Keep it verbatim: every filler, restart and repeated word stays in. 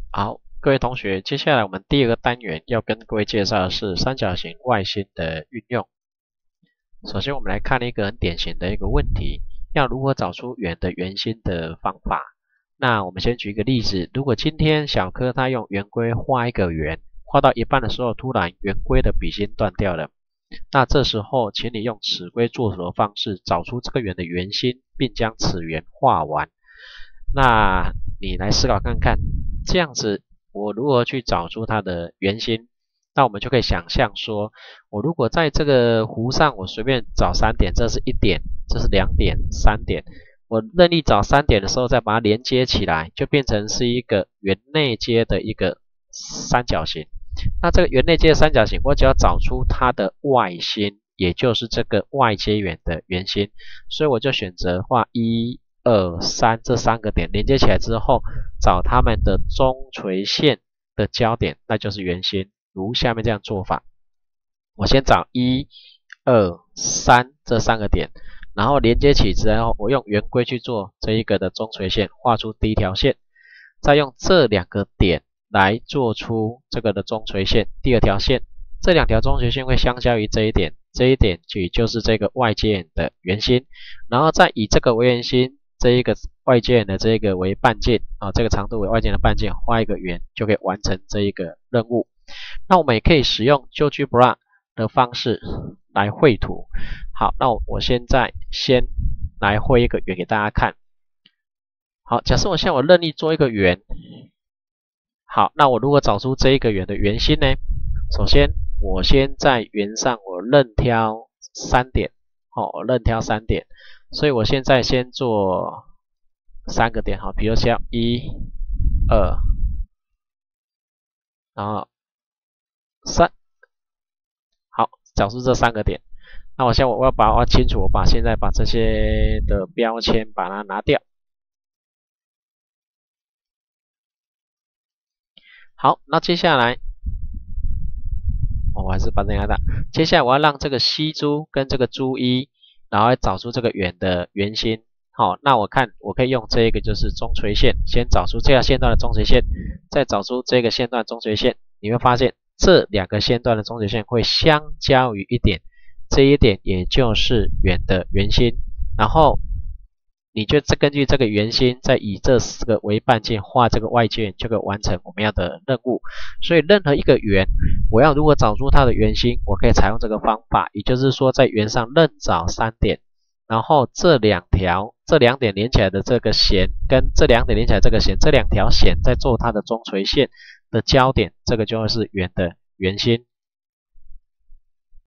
好，各位同学，接下来我们第二个单元要跟各位介绍的是三角形外心的运用。首先，我们来看一个很典型的一个问题，要如何找出圆的圆心的方法。那我们先举一个例子，如果今天小柯他用圆规画一个圆，画到一半的时候，突然圆规的笔芯断掉了，那这时候，请你用尺规作图的方式找出这个圆的圆心，并将此圆画完。那你来思考看看，这样子我如何去找出它的圆心？那我们就可以想象说，我如果在这个弧上，我随便找三点，这是一点，这是两点，三点，我任意找三点的时候，再把它连接起来，就变成是一个圆内接的一个三角形。那这个圆内接的三角形，我只要找出它的外心，也就是这个外接圆的圆心，所以我就选择画一、二、三这三个点连接起来之后，找它们的中垂线的交点，那就是圆心。如下面这样做法，我先找一、二、三这三个点，然后连接起之后，我用圆规去做这一个的中垂线，画出第一条线，再用这两个点来做出这个的中垂线，第二条线，这两条中垂线会相交于这一点，这一点也就是这个外接圆的圆心，然后再以这个为圆心，这一个外接圆的这一个为半径啊，这个长度为外接圆的半径，画一个圆就可以完成这一个任务。那我们也可以使用 GeoGebra 的方式来绘图。好，那我现在先来绘一个圆给大家看。好，假设我现在我任意做一个圆。好，那我如何找出这一个圆的圆心呢？首先，我先在圆上我任挑三点，哦，我任挑三点，所以我现在先做三个点，好，比如像一、二，然后三，好，找出这三个点。那我现在我要把我要清楚，我把现在把这些的标签把它拿掉。好，那接下来。我还是把这个大。接下来我要让这个 C 珠跟这个珠一，然后找出这个圆的圆心。好，那我看我可以用这个就是中垂线，先找出这条线段的中垂线，再找出这个线段中垂线。你会发现这两个线段的中垂线会相交于一点，这一点也就是圆的圆心。然后你就根据这个圆心，再以这四个为半径画这个外接圆，就可以完成我们要的任务。所以任何一个圆，我要如果找出它的圆心，我可以采用这个方法，也就是说在圆上任找三点，然后这两条这两点连起来的这个弦，跟这两点连起来这个弦，这两条弦再做它的中垂线的交点，这个就是圆的圆心。